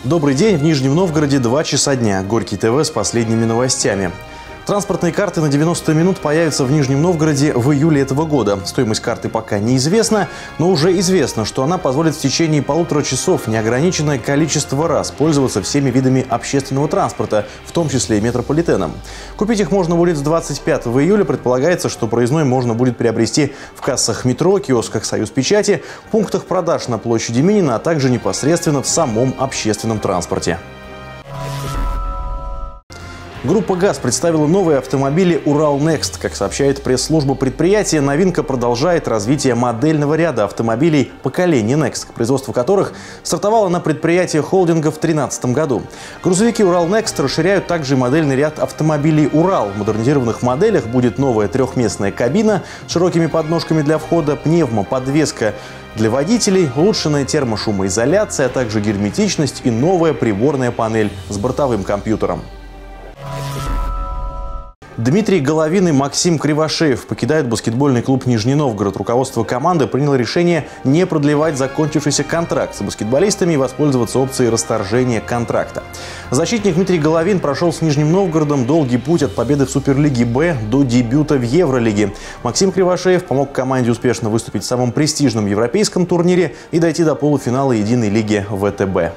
Добрый день. В Нижнем Новгороде 2 часа дня. Горький ТВ с последними новостями. Транспортные карты на 90 минут появятся в Нижнем Новгороде в июле этого года. Стоимость карты пока неизвестна, но уже известно, что она позволит в течение 1,5 часов неограниченное количество раз пользоваться всеми видами общественного транспорта, в том числе и метрополитеном. Купить их можно будет с 25 июля. Предполагается, что проездной можно будет приобрести в кассах метро, киосках «Союзпечати», пунктах продаж на площади Минина, а также непосредственно в самом общественном транспорте. Группа ГАЗ представила новые автомобили «Урал Next». Как сообщает пресс-служба предприятия, новинка продолжает развитие модельного ряда автомобилей поколения Next, производство которых стартовало на предприятии холдинга в 2013 году. Грузовики «Урал Next» расширяют также модельный ряд автомобилей «Урал». В модернизированных моделях будет новая трехместная кабина с широкими подножками для входа, пневмоподвеска для водителей, улучшенная термошумоизоляция, а также герметичность и новая приборная панель с бортовым компьютером. Дмитрий Головин и Максим Кривошеев покидают баскетбольный клуб «Нижний Новгород». Руководство команды приняло решение не продлевать закончившийся контракт с баскетболистами и воспользоваться опцией расторжения контракта. Защитник Дмитрий Головин прошел с Нижним Новгородом долгий путь от победы в Суперлиге «Б» до дебюта в Евролиге. Максим Кривошеев помог команде успешно выступить в самом престижном европейском турнире и дойти до полуфинала единой лиги ВТБ.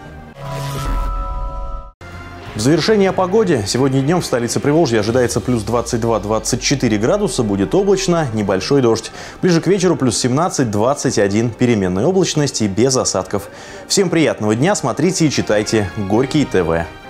В завершение о погоде. Сегодня днем в столице Приволжья ожидается плюс 22-24 градуса, будет облачно, небольшой дождь. Ближе к вечеру плюс 17-21, переменная облачность и без осадков. Всем приятного дня, смотрите и читайте Горький ТВ.